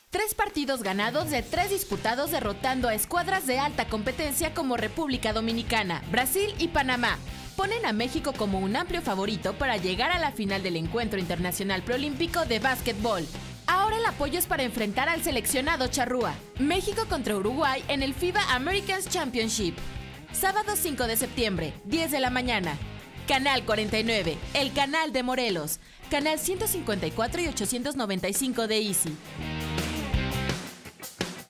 3 partidos ganados de 3 disputados derrotando a escuadras de alta competencia como República Dominicana, Brasil y Panamá. Ponen a México como un amplio favorito para llegar a la final del Encuentro Internacional Preolímpico de Básquetbol. Ahora el apoyo es para enfrentar al seleccionado charrúa. México contra Uruguay en el FIBA Americans Championship. Sábado 5 de septiembre, 10 de la mañana. Canal 49, el canal de Morelos. Canal 154 y 895 de Easy.